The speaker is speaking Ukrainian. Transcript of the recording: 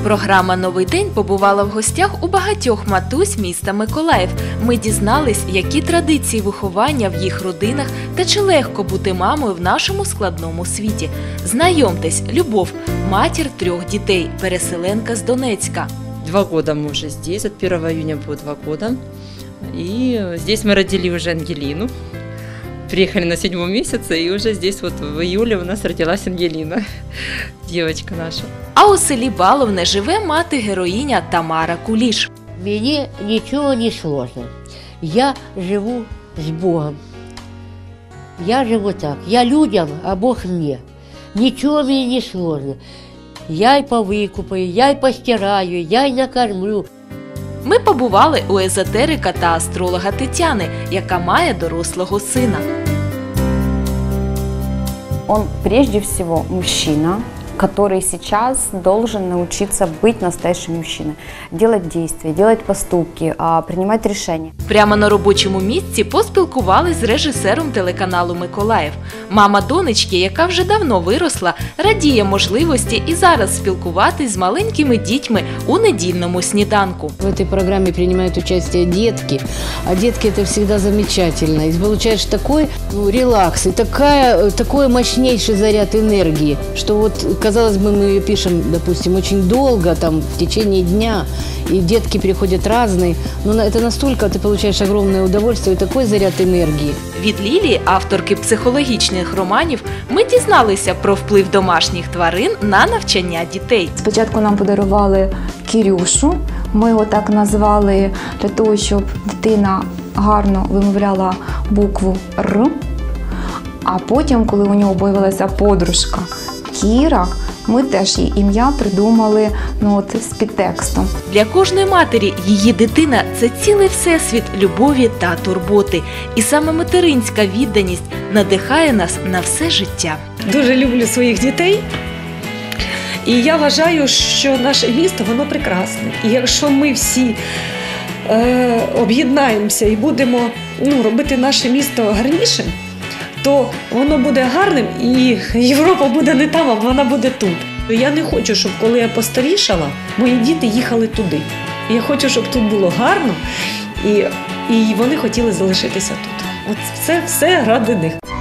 Програма «Новий день» побувала в гостях у багатьох матусь міста Миколаїв. Ми дізнались, які традиції виховання в їх родинах та чи легко бути мамою в нашому складному світі. Знайомтесь, Любов – матір 3 дітей, переселенка з Донецька. 2 года мы уже здесь, от 1 июня будет 2 года. И здесь мы родили уже Ангелину. Приехали на 7-м месяце, и уже здесь вот в июле у нас родилась Ангелина, девочка наша. А у селі Баловне живе мати-героїня Тамара Куліш. Мне ничего не сложно. Я живу с Богом. Я живу так. Я людям, а Бог мне. Ничего мне не сложно. Я й повикупаю, я й постираю, я й накормлю. Ми побували у езотерика та астролога Тетяни, яка має дорослого сина. Он прежде всего мужчина, который сейчас должен научиться быть настоящим мужчиной. Делать действия, делать поступки, принимать решения. Прямо на робочому місці поспілкувались з режисером телеканалу «Миколаїв». Мама донечки, яка вже давно виросла, радіє можливості і зараз спілкуватись з маленькими дітьми у недільному сніданку. В этой программе принимают участие детки, а детки это всегда замечательно. И получаешь такой релакс и такой мощнейший заряд энергии, что вот, казалось бы, мы ее пишем, допустим, очень долго, там, в течение дня, и детки приходят разные, но это настолько ты получаешь огромное удовольствие и такой заряд энергии. Від Лілії, авторки психологічних романів, ми дізналися про вплив домашніх тварин на навчання дітей. Спочатку нам подарували Кірюшу, ми його так назвали для того, щоб дитина гарно вимовляла букву «Р», а потім, коли у нього появилася подружка Кіра, ми теж її ім'я придумали з підтекстом. Для кожної матері її дитина – це цілий всесвіт любові та турботи. І саме материнська відданість надихає нас на все життя. Дуже люблю своїх дітей. І я вважаю, що наше місто, воно прекрасне. І якщо ми всі об'єднаємося і будемо робити наше місто гарнішим, то воно буде гарним, і Європа буде не там, а вона буде тут. Я не хочу, щоб коли я постарішала, мої діти їхали туди. Я хочу, щоб тут було гарно, і вони хотіли залишитися тут. От це все ради них.